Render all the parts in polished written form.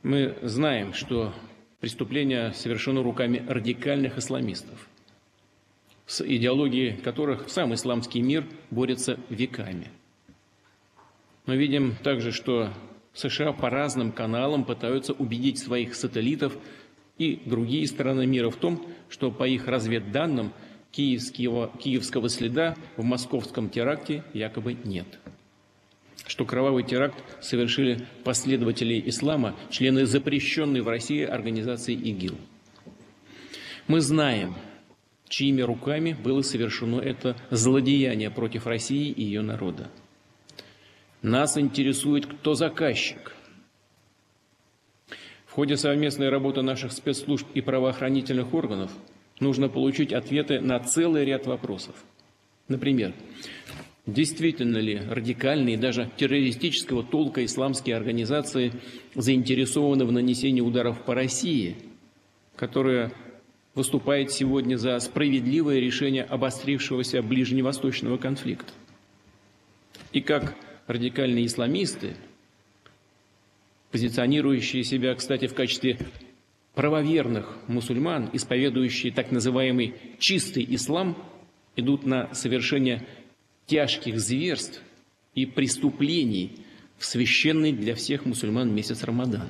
Мы знаем, что преступление совершено руками радикальных исламистов, с идеологией которых сам исламский мир борется веками. Мы видим также, что США по разным каналам пытаются убедить своих сателлитов и другие страны мира в том, что по их разведданным киевского следа в московском теракте якобы нет. Что кровавый теракт совершили последователи ислама, члены запрещенной в России организации ИГИЛ. Мы знаем, чьими руками было совершено это злодеяние против России и ее народа. Нас интересует, кто заказчик. В ходе совместной работы наших спецслужб и правоохранительных органов нужно получить ответы на целый ряд вопросов. Например, действительно ли радикальные, даже террористического толка исламские организации заинтересованы в нанесении ударов по России, которая выступает сегодня за справедливое решение обострившегося ближневосточного конфликта? И как радикальные исламисты, позиционирующие себя, кстати, в качестве правоверных мусульман, исповедующие так называемый чистый ислам, идут на совершение тяжких зверств и преступлений в священный для всех мусульман месяц Рамадан.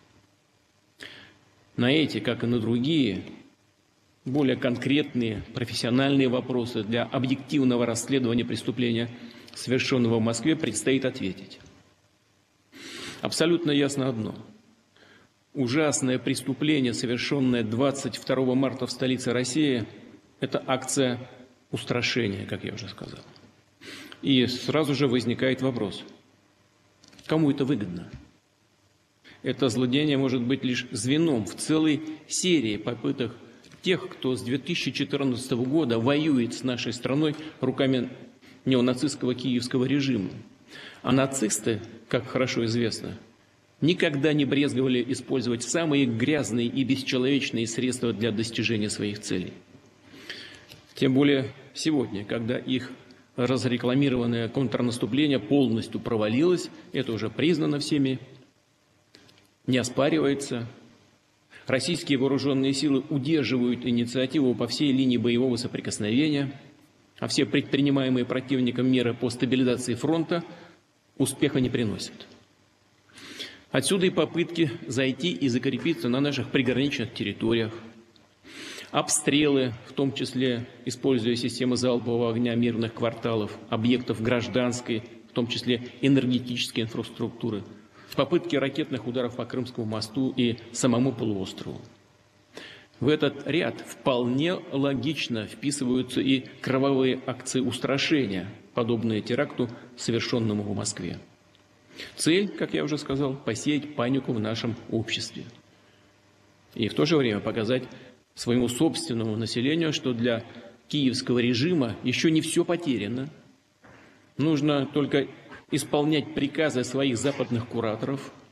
На эти, как и на другие, более конкретные профессиональные вопросы для объективного расследования преступления, совершенного в Москве, предстоит ответить. Абсолютно ясно одно. Ужасное преступление, совершенное 22 марта в столице России, это акция устрашения, как я уже сказал. И сразу же возникает вопрос, кому это выгодно? Это злодеяние может быть лишь звеном в целой серии попыток тех, кто с 2014 года воюет с нашей страной руками неонацистского киевского режима. А нацисты, как хорошо известно, никогда не брезговали использовать самые грязные и бесчеловечные средства для достижения своих целей. Тем более сегодня, когда их разрекламированное контрнаступление полностью провалилось, это уже признано всеми, не оспаривается. Российские вооруженные силы удерживают инициативу по всей линии боевого соприкосновения, а все предпринимаемые противником меры по стабилизации фронта успеха не приносят. Отсюда и попытки зайти и закрепиться на наших приграничных территориях, обстрелы, в том числе используя системы залпового огня мирных кварталов, объектов гражданской, в том числе энергетической инфраструктуры, попытки ракетных ударов по Крымскому мосту и самому полуострову. В этот ряд вполне логично вписываются и кровавые акции устрашения, подобные теракту, совершенному в Москве. Цель, как я уже сказал, посеять панику в нашем обществе. И в то же время показать своему собственному населению, что для киевского режима еще не все потеряно. Нужно только исполнять приказы своих западных кураторов,